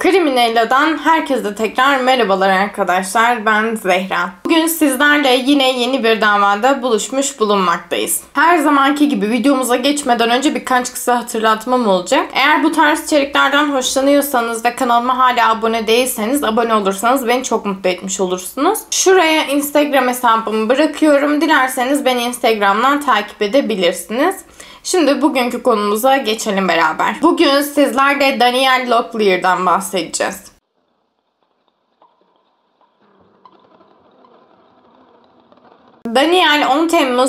Kriminella'dan herkese tekrar merhabalar arkadaşlar. Ben Zehra. Bugün sizlerle yine yeni bir davada buluşmuş bulunmaktayız. Her zamanki gibi videomuza geçmeden önce birkaç kısa hatırlatmam olacak. Eğer bu tarz içeriklerden hoşlanıyorsanız ve kanalıma hala abone değilseniz abone olursanız beni çok mutlu etmiş olursunuz. Şuraya Instagram hesabımı bırakıyorum. Dilerseniz beni Instagram'dan takip edebilirsiniz. Şimdi bugünkü konumuza geçelim beraber. Bugün sizlerle Danielle Locklear'dan bahsedeceğiz. Danielle 10 Temmuz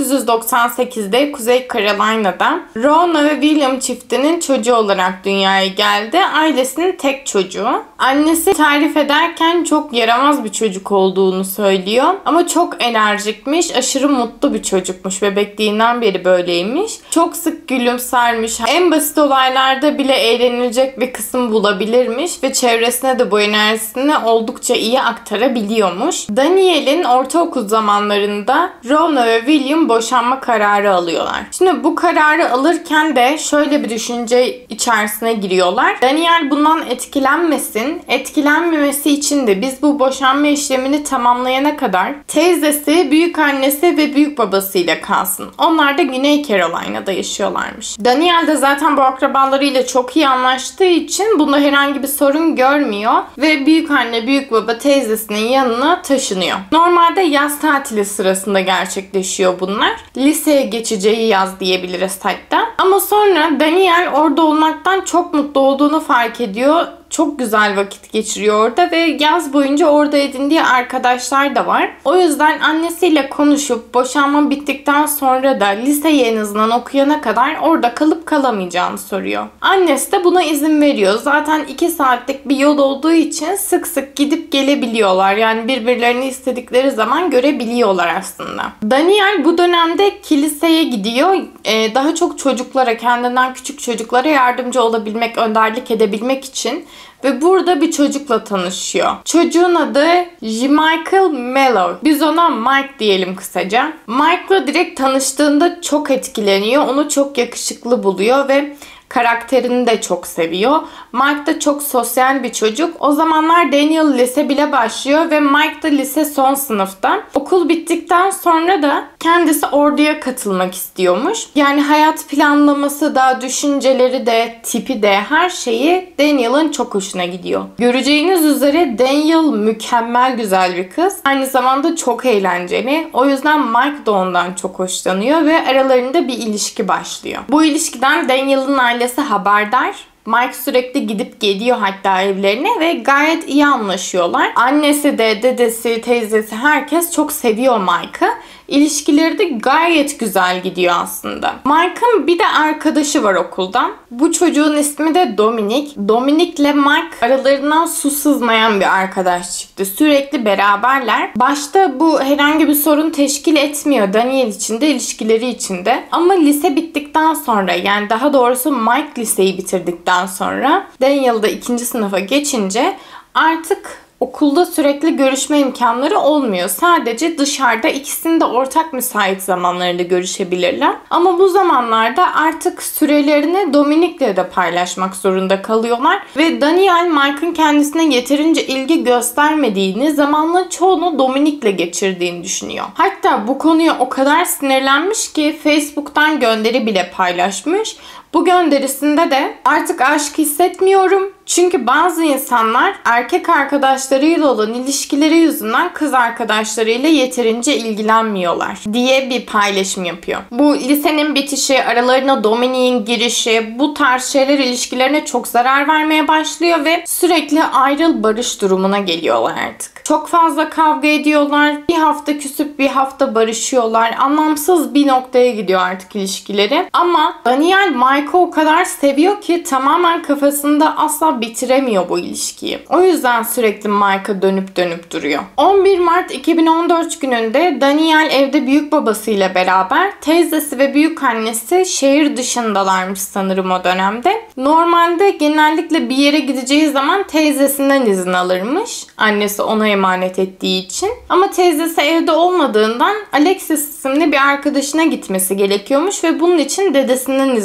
1998'de Kuzey Carolina'da Rona ve William çiftinin çocuğu olarak dünyaya geldi. Ailesinin tek çocuğu. Annesi tarif ederken çok yaramaz bir çocuk olduğunu söylüyor. Ama çok enerjikmiş, aşırı mutlu bir çocukmuş. Bebekliğinden beri böyleymiş. Çok sık gülümsermiş. En basit olaylarda bile eğlenilecek bir kısım bulabilirmiş ve çevresine de bu enerjisini oldukça iyi aktarabiliyormuş. Danielle'in ortaokul zamanlarında Rona ve William boşanma kararı alıyorlar. Şimdi bu kararı alırken de şöyle bir düşünce içerisine giriyorlar. Danielle bundan etkilenmesin. Etkilenmemesi için de biz bu boşanma işlemini tamamlayana kadar teyzesi, büyükannesi ve büyük babasıyla kalsın. Onlar da Güney Carolina'da yaşıyorlarmış. Danielle de zaten bu akrabalarıyla çok iyi anlaştığı için bunda herhangi bir sorun görmüyor ve büyükanne, büyük baba teyzesinin yanına taşınıyor. Normalde yaz tatili sırasında gerçekleşiyor bunlar. Liseye geçeceği yaz diyebiliriz hatta. Ama sonra Danielle orada olmaktan çok mutlu olduğunu fark ediyor. Çok güzel vakit geçiriyor orada ve yaz boyunca orada edindiği arkadaşlar da var. O yüzden annesiyle konuşup boşanma bittikten sonra da liseyi en azından okuyana kadar orada kalıp kalamayacağını soruyor. Annesi de buna izin veriyor. Zaten 2 saatlik bir yol olduğu için sık sık gidip gelebiliyorlar. Yani birbirlerini istedikleri zaman görebiliyorlar aslında. Danielle bu dönemde kiliseye gidiyor. Daha çok çocuklara, kendinden küçük çocuklara yardımcı olabilmek, önderlik edebilmek için. Ve burada bir çocukla tanışıyor. Çocuğun adı Michael Mello. Biz ona Mike diyelim kısaca. Mike'la direkt tanıştığında çok etkileniyor. Onu çok yakışıklı buluyor ve karakterini de çok seviyor. Mike da çok sosyal bir çocuk. O zamanlar Daniel lise bile başlıyor ve Mike da lise son sınıfta. Okul bittikten sonra da kendisi orduya katılmak istiyormuş. Yani hayat planlaması da, düşünceleri de, tipi de, her şeyi Daniel'ın çok hoşuna gidiyor. Göreceğiniz üzere Daniel mükemmel güzel bir kız. Aynı zamanda çok eğlenceli. O yüzden Mike da ondan çok hoşlanıyor ve aralarında bir ilişki başlıyor. Bu ilişkiden Daniel'ın ailesi haberdar. Mike sürekli gidip geliyor hatta evlerine ve gayet iyi anlaşıyorlar. Annesi de, dedesi, teyzesi herkes çok seviyor Mike'ı. İlişkileri de gayet güzel gidiyor aslında. Mike'ın bir de arkadaşı var okuldan. Bu çocuğun ismi de Dominic. Dominic'le Mike aralarından su sızmayan bir arkadaş çıktı. Sürekli beraberler. Başta bu herhangi bir sorun teşkil etmiyor Daniel için de, ilişkileri için de. Ama lise bittikten sonra, yani daha doğrusu Mike liseyi bitirdikten sonra Daniel da 2. sınıfa geçince artık okulda sürekli görüşme imkanları olmuyor. Sadece dışarıda, ikisinin de ortak müsait zamanlarında görüşebilirler. Ama bu zamanlarda artık sürelerini Dominic'le de paylaşmak zorunda kalıyorlar. Ve Danielle Mike'ın kendisine yeterince ilgi göstermediğini, zamanla çoğunu Dominic'le geçirdiğini düşünüyor. Hatta bu konuya o kadar sinirlenmiş ki Facebook'tan gönderi bile paylaşmış. Bu gönderisinde de artık aşk hissetmiyorum. Çünkü bazı insanlar erkek arkadaşlarıyla olan ilişkileri yüzünden kız arkadaşlarıyla yeterince ilgilenmiyorlar diye bir paylaşım yapıyor. Bu lisenin bitişi, aralarına Dominic'in girişi, bu tarz şeyler ilişkilerine çok zarar vermeye başlıyor ve sürekli ayrıl barış durumuna geliyorlar artık. Çok fazla kavga ediyorlar. Bir hafta küsüp bir hafta barışıyorlar. Anlamsız bir noktaya gidiyor artık ilişkileri. Ama Danielle Mike'ı o kadar seviyor ki tamamen kafasında asla bitiremiyor bu ilişkiyi. O yüzden sürekli Mike'a dönüp dönüp duruyor. 11 Mart 2014 gününde Danielle evde büyük babasıyla beraber, teyzesi ve büyükannesi şehir dışındalarmış sanırım o dönemde. Normalde genellikle bir yere gideceği zaman teyzesinden izin alırmış. Annesi ona emanet ettiği için. Ama teyzesi evde olmadığından Alexis isimli bir arkadaşına gitmesi gerekiyormuş ve bunun için dedesinden izin almak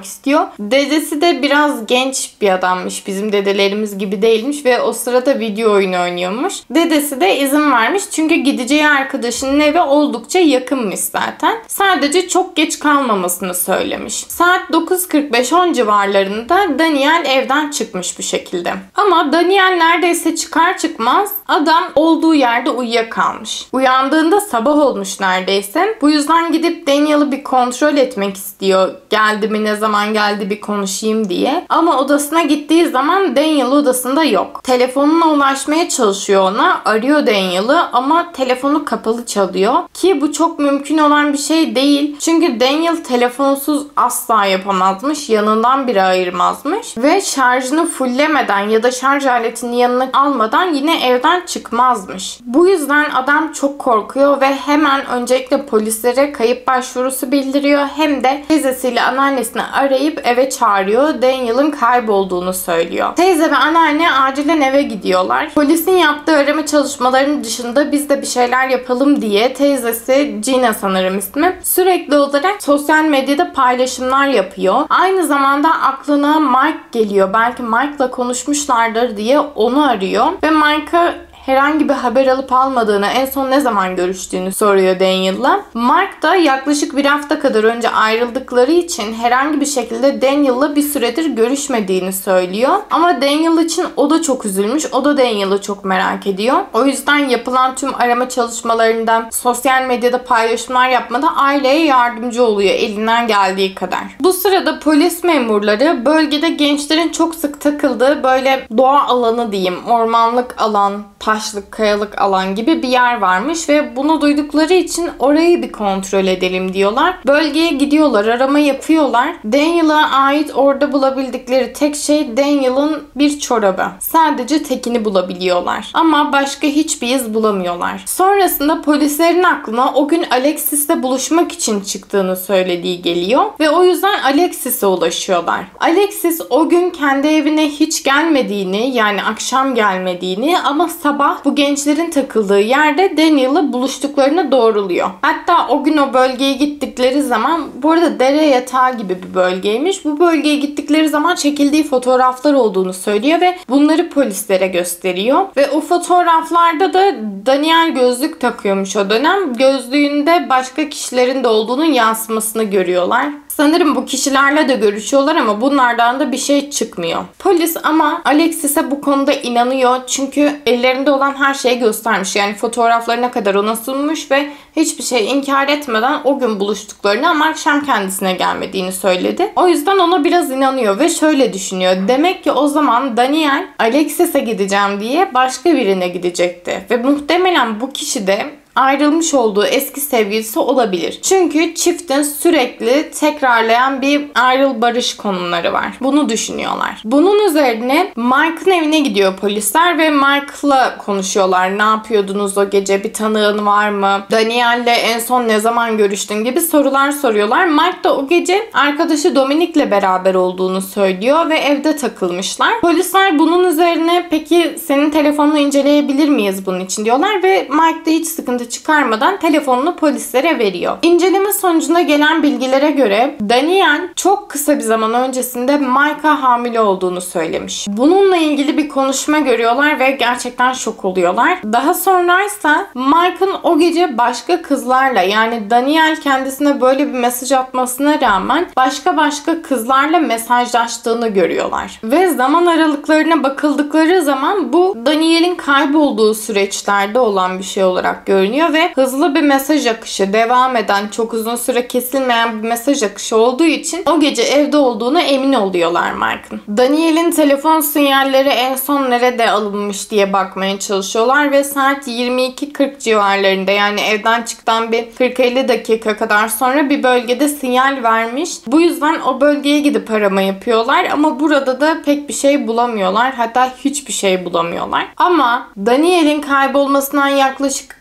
almak istiyor. Dedesi de biraz genç bir adammış. Bizim dedelerimiz gibi değilmiş ve o sırada video oyunu oynuyormuş. Dedesi de izin vermiş çünkü gideceği arkadaşının evi oldukça yakınmış zaten. Sadece çok geç kalmamasını söylemiş. Saat 9.45-10 civarlarında Daniel evden çıkmış bu şekilde. Ama Daniel neredeyse çıkar çıkmaz adam olduğu yerde uyuyakalmış. Uyandığında sabah olmuş neredeyse. Bu yüzden gidip Daniel'ı bir kontrol etmek istiyor. Geldi mi, ne zaman geldi bir konuşayım diye. Ama odasına gittiği zaman Daniel odasında yok. Telefonuna ulaşmaya çalışıyor ona. Arıyor Daniel'ı ama telefonu kapalı çalıyor. Ki bu çok mümkün olan bir şey değil. Çünkü Daniel telefonsuz asla yapamazmış. Yanından biri ayırmazmış. Ve şarjını fullemeden ya da şarj aletini yanına almadan yine evden çıkmazmış. Bu yüzden adam çok korkuyor ve hemen öncelikle polislere kayıp başvurusu bildiriyor. Hem de teyzesiyle anneannesini arayıp eve çağırıyor. Daniel'ın kaybolduğunu söylüyor. Teyze ve anneanne acilen eve gidiyorlar. Polisin yaptığı arama çalışmalarının dışında biz de bir şeyler yapalım diye teyzesi, Gina sanırım ismi, sürekli olarak sosyal medyada paylaşımlar yapıyor. Aynı zamanda aklına Mike geliyor. Belki Mike'la konuşmuşlardır diye onu arıyor ve Mike'a herhangi bir haber alıp almadığını, en son ne zaman görüştüğünü soruyor Daniel'la. Mark da yaklaşık bir hafta kadar önce ayrıldıkları için herhangi bir şekilde Daniel'la bir süredir görüşmediğini söylüyor. Ama Daniel için o da çok üzülmüş. O da Daniel'ı çok merak ediyor. O yüzden yapılan tüm arama çalışmalarından, sosyal medyada paylaşımlar yapmada aileye yardımcı oluyor elinden geldiği kadar. Bu sırada polis memurları bölgede gençlerin çok sık takıldığı böyle doğa alanı diyeyim, ormanlık alan, taşlık, kayalık alan gibi bir yer varmış ve bunu duydukları için orayı bir kontrol edelim diyorlar. Bölgeye gidiyorlar, arama yapıyorlar. Daniel'a ait orada bulabildikleri tek şey Daniel'ın bir çorabı. Sadece tekini bulabiliyorlar. Ama başka hiçbir iz bulamıyorlar. Sonrasında polislerin aklına o gün Alexis'le buluşmak için çıktığını söylediği geliyor ve o yüzden Alexis'e ulaşıyorlar. Alexis o gün kendi evine hiç gelmediğini, yani akşam gelmediğini ama sabah bu gençlerin takıldığı yerde Daniel'la buluştuklarını doğruluyor. Hatta o gün o bölgeye gittikleri zaman, bu arada dere yatağı gibi bir bölgeymiş. Bu bölgeye gittikleri zaman çekildiği fotoğraflar olduğunu söylüyor ve bunları polislere gösteriyor. Ve o fotoğraflarda da Daniel gözlük takıyormuş o dönem. Gözlüğünde başka kişilerin de olduğunun yansımasını görüyorlar. Sanırım bu kişilerle de görüşüyorlar ama bunlardan da bir şey çıkmıyor. Polis ama Alexis'e bu konuda inanıyor çünkü ellerinde olan her şeyi göstermiş. Yani fotoğraflarına kadar ona sunmuş ve hiçbir şey inkar etmeden o gün buluştuklarını ama akşam kendisine gelmediğini söyledi. O yüzden ona biraz inanıyor ve şöyle düşünüyor. Demek ki o zaman Daniel Alexis'e gideceğim diye başka birine gidecekti. Ve muhtemelen bu kişi de ayrılmış olduğu eski sevgilisi olabilir. Çünkü çiftin sürekli tekrarlayan bir ayrıl barış konumları var. Bunu düşünüyorlar. Bunun üzerine Mike'ın evine gidiyor polisler ve Mike'la konuşuyorlar. Ne yapıyordunuz o gece? Bir tanığın var mı? Daniel'le en son ne zaman görüştün gibi sorular soruyorlar. Mike da o gece arkadaşı Dominic'le beraber olduğunu söylüyor ve evde takılmışlar. Polisler bunun üzerine peki senin telefonunu inceleyebilir miyiz bunun için diyorlar ve Mike de hiç sıkıntı çıkarmadan telefonunu polislere veriyor. İnceleme sonucunda gelen bilgilere göre Daniel çok kısa bir zaman öncesinde Mike'a hamile olduğunu söylemiş. Bununla ilgili bir konuşma görüyorlar ve gerçekten şok oluyorlar. Daha sonraysa Mike'ın o gece başka kızlarla, yani Daniel kendisine böyle bir mesaj atmasına rağmen başka kızlarla mesajlaştığını görüyorlar. Ve zaman aralıklarına bakıldıkları zaman bu Daniel'in kaybolduğu süreçlerde olan bir şey olarak görünüyor ve hızlı bir mesaj akışı, devam eden, çok uzun süre kesilmeyen bir mesaj akışı olduğu için o gece evde olduğuna emin oluyorlar Mike'ın. Daniel'in telefon sinyalleri en son nerede alınmış diye bakmaya çalışıyorlar ve saat 22.40 civarlarında, yani evden çıktıktan bir 40-50 dakika kadar sonra bir bölgede sinyal vermiş. Bu yüzden o bölgeye gidip arama yapıyorlar ama burada da pek bir şey bulamıyorlar. Hatta hiçbir şey bulamıyorlar. Ama Daniel'in kaybolmasından yaklaşık 3 hafta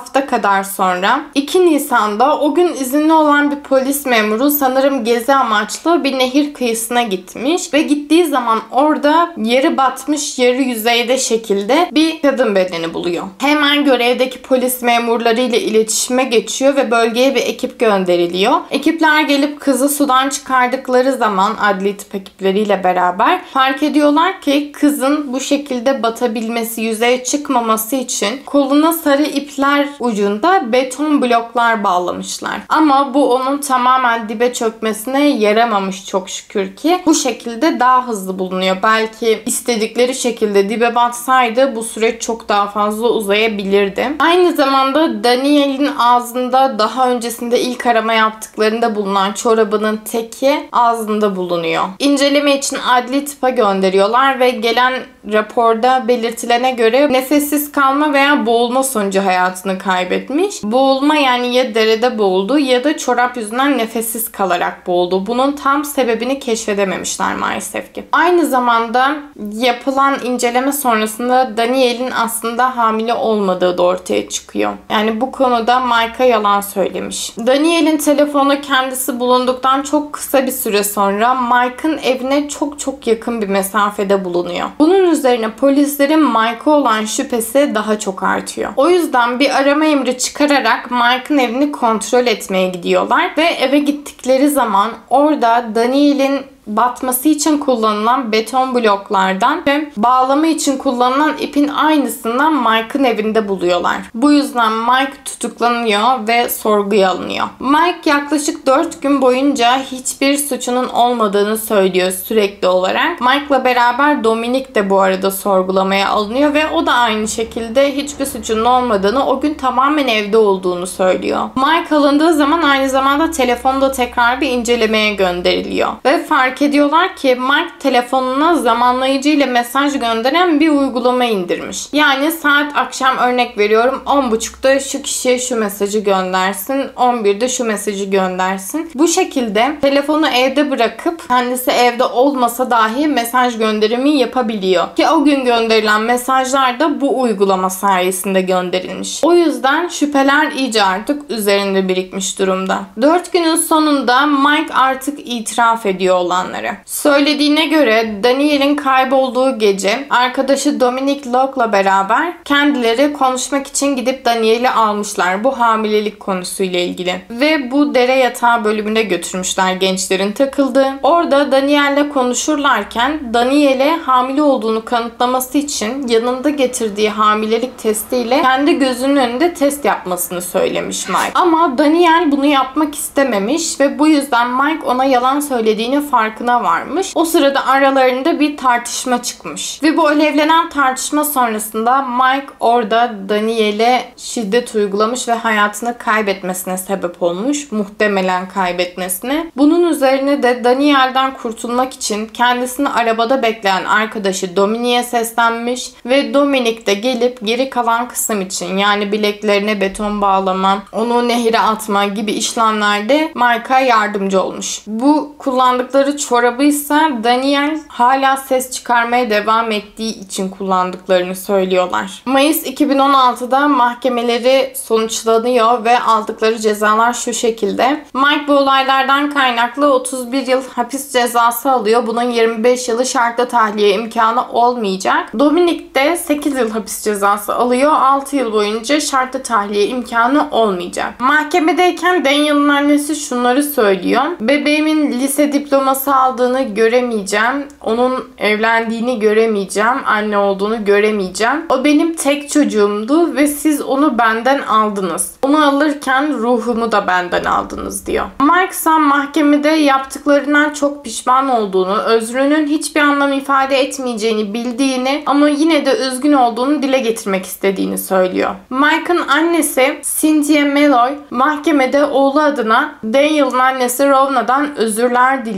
hafta kadar sonra 2 Nisan'da o gün izinli olan bir polis memuru sanırım gezi amaçlı bir nehir kıyısına gitmiş ve gittiği zaman orada yarı batmış, yarı yüzeyde şekilde bir kadın bedeni buluyor. Hemen görevdeki polis memurlarıyla iletişime geçiyor ve bölgeye bir ekip gönderiliyor. Ekipler gelip kızı sudan çıkardıkları zaman adli tıp ekipleriyle beraber fark ediyorlar ki kızın bu şekilde batabilmesi, yüzeye çıkmaması için koluna sarı ipler ucunda beton bloklar bağlamışlar. Ama bu onun tamamen dibe çökmesine yaramamış çok şükür ki. Bu şekilde daha hızlı bulunuyor. Belki istedikleri şekilde dibe batsaydı bu süreç çok daha fazla uzayabilirdi. Aynı zamanda Daniel'in ağzında daha öncesinde ilk arama yaptıklarında bulunan çorabının teki ağzında bulunuyor. İnceleme için adli tıpa gönderiyorlar ve gelen raporda belirtilene göre nefessiz kalma veya boğulma sonucu hayatını kaybetmiş. Boğulma yani ya derede boğuldu ya da çorap yüzünden nefessiz kalarak boğuldu. Bunun tam sebebini keşfedememişler maalesef ki. Aynı zamanda yapılan inceleme sonrasında Daniel'in aslında hamile olmadığı da ortaya çıkıyor. Yani bu konuda Mike'a yalan söylemiş. Daniel'in telefonu kendisi bulunduktan çok kısa bir süre sonra Mike'ın evine çok yakın bir mesafede bulunuyor. Bunun üzerine polislerin Mike'a olan şüphesi daha çok artıyor. O yüzden bir arama emri çıkararak Mike'ın evini kontrol etmeye gidiyorlar ve eve gittikleri zaman orada Daniel'in batması için kullanılan beton bloklardan ve bağlama için kullanılan ipin aynısından Mike'ın evinde buluyorlar. Bu yüzden Mike tutuklanıyor ve sorguya alınıyor. Mike yaklaşık 4 gün boyunca hiçbir suçunun olmadığını söylüyor sürekli olarak. Mike'la beraber Dominic de bu arada sorgulamaya alınıyor ve o da aynı şekilde hiçbir suçunun olmadığını, o gün tamamen evde olduğunu söylüyor. Mike alındığı zaman aynı zamanda telefonda tekrar bir incelemeye gönderiliyor ve fark ediyorlar ki Mike telefonuna zamanlayıcı ile mesaj gönderen bir uygulama indirmiş. Yani saat akşam örnek veriyorum 10.30'da şu kişiye şu mesajı göndersin, 11'de şu mesajı göndersin. Bu şekilde telefonu evde bırakıp kendisi evde olmasa dahi mesaj gönderimi yapabiliyor. Ki o gün gönderilen mesajlar da bu uygulama sayesinde gönderilmiş. O yüzden şüpheler iyice artık üzerinde birikmiş durumda. 4 günün sonunda Mike artık itiraf ediyor olanları. Söylediğine göre Daniel'in kaybolduğu gece arkadaşı Dominic Locke'la beraber kendileri konuşmak için gidip Daniel'i almışlar. Bu hamilelik konusuyla ilgili. Ve bu dere yatağı bölümüne götürmüşler gençlerin takıldığı. Orada Daniel'le konuşurlarken Daniel'e hamile olduğunu kanıtlaması için yanında getirdiği hamilelik testiyle kendi gözünün önünde test yapmasını söylemiş Mike. Ama Daniel bunu yapmak istememiş ve bu yüzden Mike ona yalan söylediğini farkına varmış. O sırada aralarında bir tartışma çıkmış. Ve bu alevlenen tartışma sonrasında Mike orada Daniel'e şiddet uygulamış ve hayatını kaybetmesine sebep olmuş. Muhtemelen kaybetmesine. Bunun üzerine de Daniel'den kurtulmak için kendisini arabada bekleyen arkadaşı Dominic'e seslenmiş ve Dominic de gelip geri kalan kısım için yani bileklerine beton bağlama, onu nehire atma gibi işlemlerde Mike'a yardımcı olmuş. Bu kullandıkları çorabıysa Daniel hala ses çıkarmaya devam ettiği için kullandıklarını söylüyorlar. Mayıs 2016'da mahkemeleri sonuçlanıyor ve aldıkları cezalar şu şekilde. Mike bu olaylardan kaynaklı 31 yıl hapis cezası alıyor. Bunun 25 yılı şartlı tahliye imkanı olmayacak. Dominic de 8 yıl hapis cezası alıyor. 6 yıl boyunca şartlı tahliye imkanı olmayacak. Mahkemedeyken Daniel'ın annesi şunları söylüyor. Bebeğimin lise diploması aldığını göremeyeceğim. Onun evlendiğini göremeyeceğim. Anne olduğunu göremeyeceğim. O benim tek çocuğumdu ve siz onu benden aldınız. Onu alırken ruhumu da benden aldınız diyor. Mike ise mahkemede yaptıklarından çok pişman olduğunu, özrünün hiçbir anlam ifade etmeyeceğini bildiğini ama yine de üzgün olduğunu dile getirmek istediğini söylüyor. Mike'ın annesi Cynthia Malloy mahkemede oğlu adına Daniel'ın annesi Rovna'dan özürler diliyor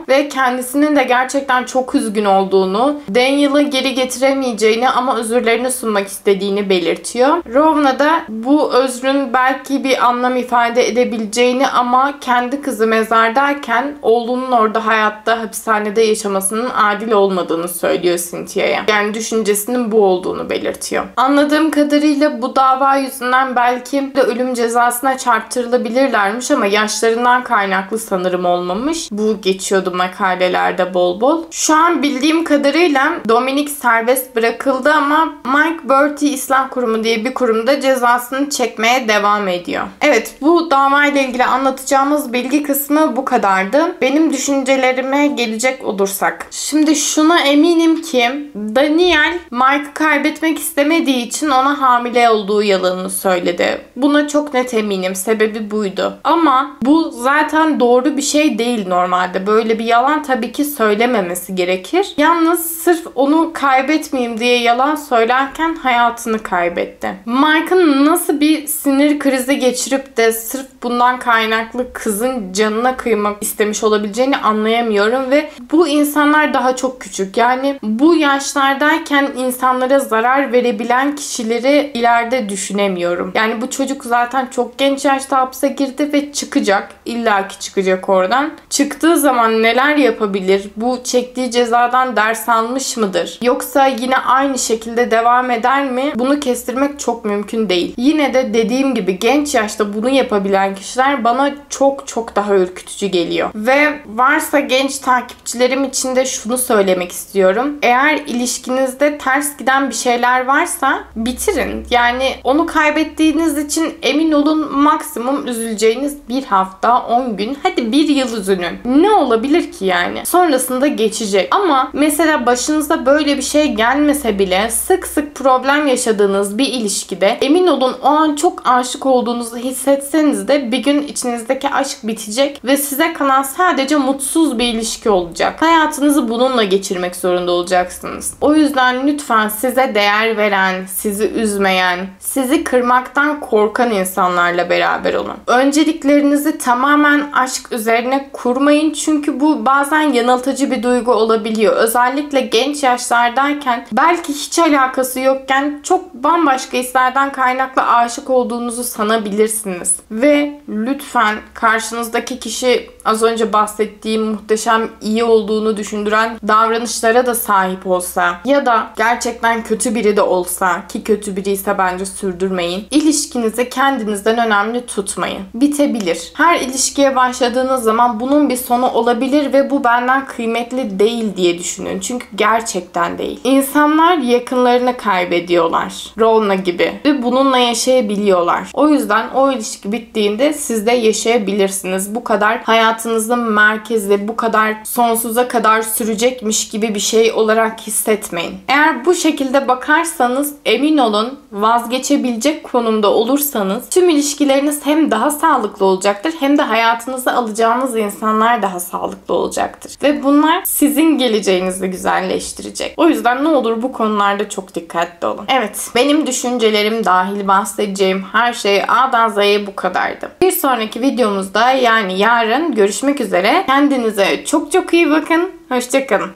ve kendisinin de gerçekten çok üzgün olduğunu, Daniel'ı geri getiremeyeceğini ama özürlerini sunmak istediğini belirtiyor. Rowna da bu özrün belki bir anlam ifade edebileceğini ama kendi kızı mezardayken oğlunun orada hayatta hapishanede yaşamasının adil olmadığını söylüyor Cynthia'ya. Yani düşüncesinin bu olduğunu belirtiyor. Anladığım kadarıyla bu dava yüzünden belki de ölüm cezasına çarptırılabilirlermiş ama yaşlarından kaynaklı sanırım olmamış. Bu geçiyordu makalelerde bol bol. Şu an bildiğim kadarıyla Dominic serbest bırakıldı ama Mike Bertie İslam Kurumu diye bir kurumda cezasını çekmeye devam ediyor. Evet, bu davayla ilgili anlatacağımız bilgi kısmı bu kadardı. Benim düşüncelerime gelecek olursak. Şimdi şuna eminim ki Daniel Mike'ı kaybetmek istemediği için ona hamile olduğu yalanını söyledi. Buna çok net eminim. Sebebi buydu. Ama bu zaten doğru bir şey değil normalde. Böyle bir yalan tabii ki söylememesi gerekir. Yalnız sırf onu kaybetmeyeyim diye yalan söylerken hayatını kaybetti. Mike'ın nasıl bir sinir krizi geçirip de sırf bundan kaynaklı kızın canına kıymak istemiş olabileceğini anlayamıyorum ve bu insanlar daha çok küçük. Yani bu yaşlardayken insanlara zarar verebilen kişileri ileride düşünemiyorum. Yani bu çocuk zaten çok genç yaşta hapse girdi ve çıkacak. İlla ki çıkacak oradan. Çıktığı zaman neler yapabilir? Bu çektiği cezadan ders almış mıdır? Yoksa yine aynı şekilde devam eder mi? Bunu kestirmek çok mümkün değil. Yine de dediğim gibi genç yaşta bunu yapabilen kişiler bana çok daha ürkütücü geliyor. Ve varsa genç takipçilerim için de şunu söylemek istiyorum. Eğer ilişkinizde ters giden bir şeyler varsa bitirin. Yani onu kaybettiğiniz için emin olun maksimum üzüleceğiniz bir hafta, 10 gün, hadi bir yıl üzülün. Ne olabilir ki yani? Sonrasında geçecek. Ama mesela başınıza böyle bir şey gelmese bile sık sık problem yaşadığınız bir ilişkide emin olun o an çok aşık olduğunuzu hissetseniz de bir gün içinizdeki aşk bitecek ve size kalan sadece mutsuz bir ilişki olacak. Hayatınızı bununla geçirmek zorunda olacaksınız. O yüzden lütfen size değer veren, sizi üzmeyen, sizi kırmaktan korkan insanlarla beraber olun. Önceliklerinizi tamamen aşk üzerine kurmayın çünkü bu bazen yanıltıcı bir duygu olabiliyor. Özellikle genç yaşlardayken belki hiç alakası yokken çok bambaşka hislerden kaynaklı aşık olduğunuzu sanabilirsiniz. Ve lütfen karşınızdaki kişi az önce bahsettiğim muhteşem iyi olduğunu düşündüren davranışlara da sahip olsa ya da gerçekten kötü biri de olsa ki kötü biri ise bence sürdürmeyin. İlişkinizi kendinizden önemli tutmayın. Bitebilir. Her ilişkiye başladığınız zaman bunun bir sonu olabilir ve bu benden kıymetli değil diye düşünün. Çünkü gerçekten değil. İnsanlar yakınlarını kaybediyorlar. Rowna gibi. Ve bununla yaşayabiliyorlar. O yüzden o ilişki bittiğinde siz de yaşayabilirsiniz. Bu kadar hayatınızın merkezi, bu kadar sonsuza kadar sürecekmiş gibi bir şey olarak hissetmeyin. Eğer bu şekilde bakarsanız emin olun vazgeçebilecek konumda olursanız tüm ilişkileriniz hem daha sağlıklı olacaktır hem de hayatınıza alacağınız insanlar daha sağlıklı olacaktır. Ve bunlar sizin geleceğinizi güzelleştirecek. O yüzden ne olur bu konularda çok dikkatli olun. Evet, benim düşüncelerim dahil bahsedeceğim her şey A'dan Z'ye bu kadardı. Bir sonraki videomuzda yani yarın görüşmek üzere. Kendinize çok iyi bakın. Hoşça kalın.